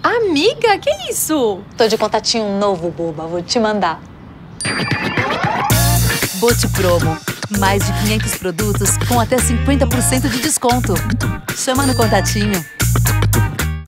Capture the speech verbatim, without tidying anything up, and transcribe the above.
Amiga, que isso? Tô de contatinho novo, boba. Vou te mandar. Bote Promo. Mais de quinhentos produtos com até cinquenta por cento de desconto. Chama no contatinho.